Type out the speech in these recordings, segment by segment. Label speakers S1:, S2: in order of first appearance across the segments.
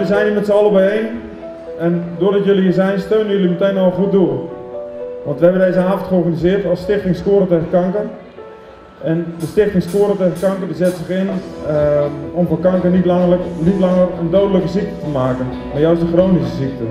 S1: zijn hier met z'n allen bijeen. En doordat jullie hier zijn, steunen jullie meteen al een goed doel. Want we hebben deze avond georganiseerd als Stichting Scoren tegen Kanker. En de Stichting Scoren tegen Kanker die zet zich in om van kanker niet langer een dodelijke ziekte te maken, maar juist een chronische ziekte.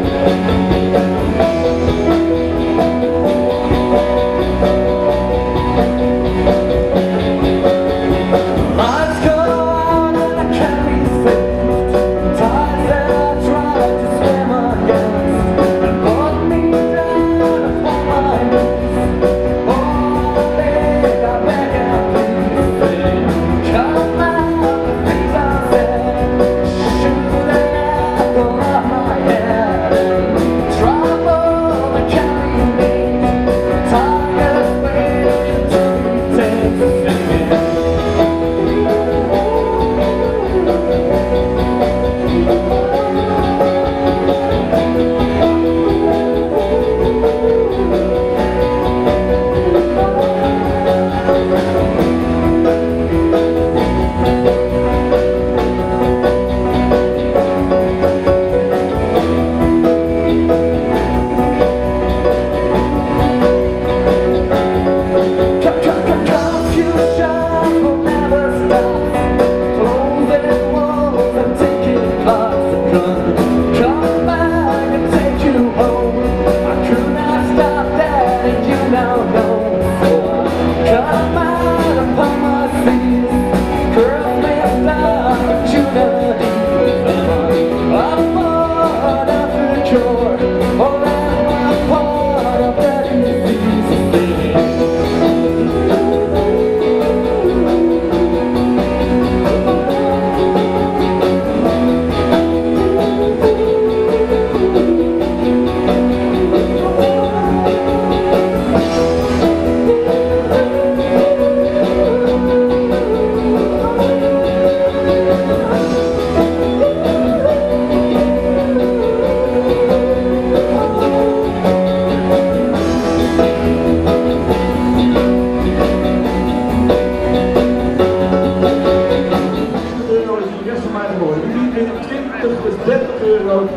S1: €30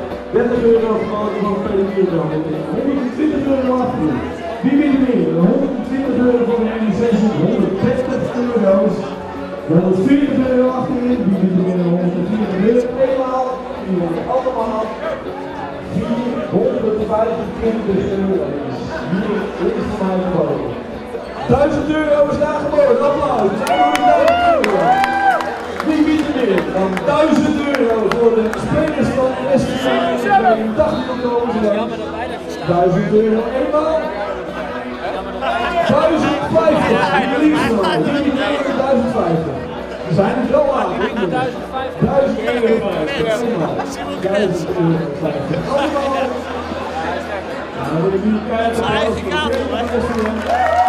S1: gewoon van pedicure dan. €120 afvoer. Wie wil er meer? €120 voor de organisatie, €130. €140 achterin. Wie wil er meer? €140 eenmaal. Die worden allemaal €425. Dit is voor mij geboden. €1000 is daar geboden. Applaus. Wie biedt er meer dan €1000 voor de spelers van SC 80 oktober? €1000 eenmaal. €1050. We zijn er wel aan. €1000 eenmaal. €1000 allemaal. Nou, we hebben nu kijken.